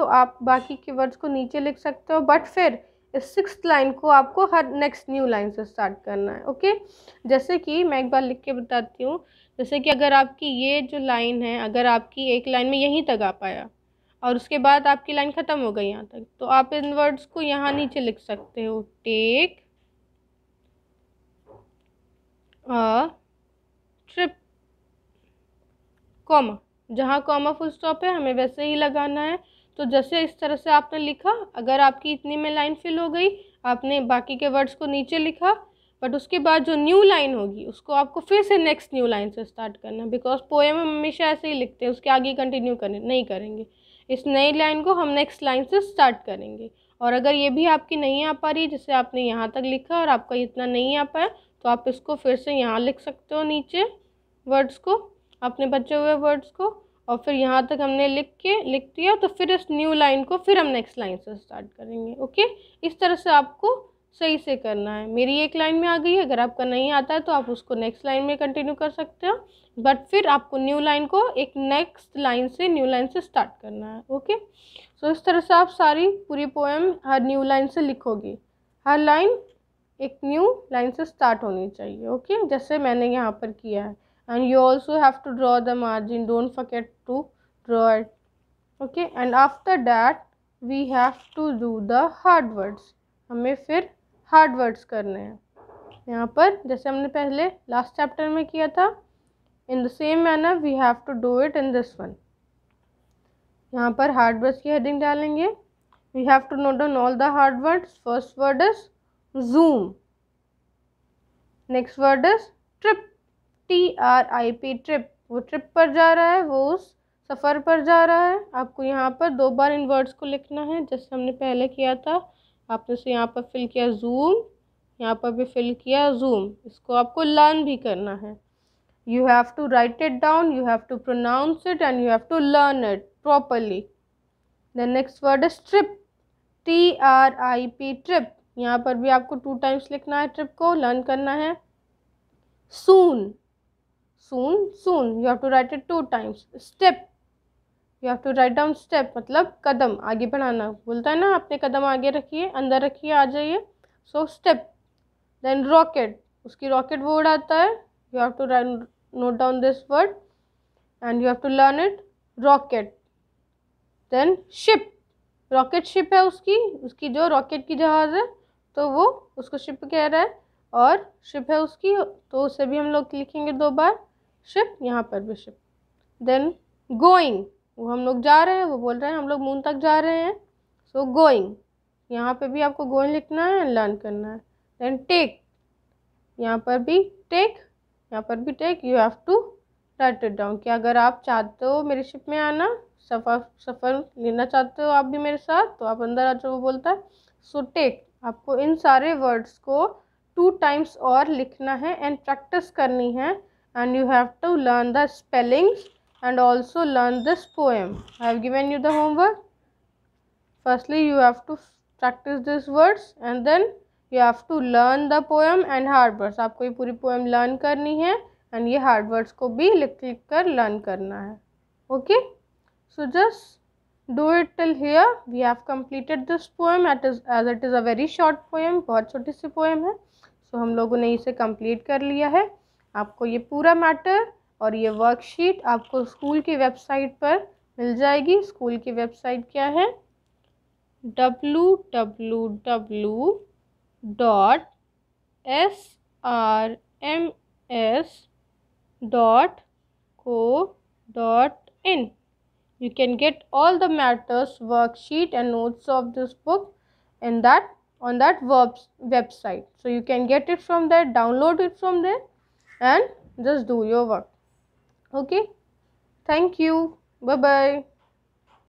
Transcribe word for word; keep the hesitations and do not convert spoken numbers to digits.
तो आप बाकी के वर्ड्स को नीचे लिख सकते हो, बट फिर इस सिक्स्थ लाइन को आपको हर नेक्स्ट न्यू लाइन से स्टार्ट करना है। ओके, जैसे कि मैं एक बार लिख के बताती हूँ। जैसे कि अगर आपकी ये जो लाइन है, अगर आपकी एक लाइन में यहीं तक आ पाया और उसके बाद आपकी लाइन ख़त्म हो गई यहाँ तक, तो आप इन वर्ड्स को यहाँ नीचे लिख सकते हो। टेक अ ट्रिप, कॉमा, जहाँ कॉमा फुल स्टॉप है हमें वैसे ही लगाना है। तो जैसे इस तरह से आपने लिखा, अगर आपकी इतनी में लाइन फिल हो गई, आपने बाकी के वर्ड्स को नीचे लिखा, बट उसके बाद जो न्यू लाइन होगी उसको आपको फिर से नेक्स्ट न्यू लाइन से स्टार्ट करना है। बिकॉज पोएम हम हमेशा ऐसे ही लिखते हैं, उसके आगे कंटिन्यू करने नहीं करेंगे। इस नई लाइन को हम नेक्स्ट लाइन से स्टार्ट करेंगे। और अगर ये भी आपकी नहीं आ पा रही, जैसे आपने यहाँ तक लिखा और आपका इतना नहीं आ पाया, तो आप इसको फिर से यहाँ लिख सकते हो नीचे वर्ड्स को, अपने बचे हुए वर्ड्स को, और फिर यहाँ तक हमने लिख के लिख दिया, तो फिर इस न्यू लाइन को फिर हम नेक्स्ट लाइन से स्टार्ट करेंगे। ओके, इस तरह से आपको सही से करना है। मेरी एक लाइन में आ गई है, अगर आपका नहीं आता है तो आप उसको नेक्स्ट लाइन में कंटिन्यू कर सकते हो, बट फिर आपको न्यू लाइन को एक नेक्स्ट लाइन से न्यू लाइन से स्टार्ट करना है। ओके, सो इस तरह से आप सारी पूरी पोएम हर न्यू लाइन से लिखोगे। हर लाइन एक न्यू लाइन से स्टार्ट होनी चाहिए। ओके, जैसे मैंने यहाँ पर किया है। And you also have to draw the margin, don't forget to draw it. Okay, and after that we have to do the hard words. हमें फिर hard words करने हैं यहाँ पर, जैसे हमने पहले लास्ट चैप्टर में किया था। in the same manner we have to do it in this one. यहाँ पर hard words की हेडिंग डालेंगे। we have to note down all the hard words. first word is zoom, next word is trip, T R I P, trip, वो trip पर जा रहा है, वो उस सफ़र पर जा रहा है। आपको यहाँ पर दो बार इन वर्ड्स को लिखना है, जैसे हमने पहले किया था। आपने से यहाँ पर फिल किया जूम, यहाँ पर भी फिल किया जूम। इसको आपको लर्न भी करना है। You have to write it down, you have to pronounce it and you have to learn it properly. The next word is trip, T R I P, trip. यहाँ पर भी आपको टू टाइम्स लिखना है, trip को learn करना है। सून, soon, soon, you have to write it two times. step, you have to write down step, मतलब कदम आगे बढ़ाना, बोलता है ना, अपने कदम आगे रखिए, अंदर रखिए, आ जाइए। so step. then rocket, उसकी रॉकेट वो उड़ाता है। you have to write, note down this word and you have to learn it, rocket. then ship, rocket ship है उसकी, उसकी जो रॉकेट की जहाज़ है, तो वो उसको शिप कह रहा है, और शिप है उसकी, तो उसे भी हम लोग लिखेंगे दो बार, शिप, यहाँ पर भी शिप। देन गोइंग, वो हम लोग जा रहे हैं, वो बोल रहे हैं हम लोग मून तक जा रहे हैं। सो गोइंग, यहाँ पे भी आपको गोइंग लिखना है, लर्न करना है। देन टेक, यहाँ पर भी टेक, यहाँ पर भी take. You have to write it down, कि अगर आप चाहते हो मेरी शिप में आना, सफ़र सफ़र लेना चाहते हो आप भी मेरे साथ, तो आप अंदर आ जाओ, वो बोलता है। सो टेक, आपको इन सारे वर्ड्स को टू टाइम्स और लिखना है एंड प्रैक्टिस करनी है। and you have to learn the spellings and also learn this poem. I have given you the homework. Firstly you have to practice these words and then you have to learn the poem and hard words. आपको ये पूरी poem learn करनी है and ये hard words को भी लिख लिख कर learn करना है। Okay, so just do it till here. We have completed this poem as it is, as it is a very short poem. बहुत छोटी सी poem है, so हम लोगों ने इसे complete कर लिया है। आपको ये पूरा मैटर और ये वर्कशीट आपको स्कूल की वेबसाइट पर मिल जाएगी। स्कूल की वेबसाइट क्या है? W W W dot S R M S dot co dot in. You can get all the matters, worksheet and notes of this book in that on that website. So you can get it from there, download it from there and just do your work. Okay, thank you, bye bye.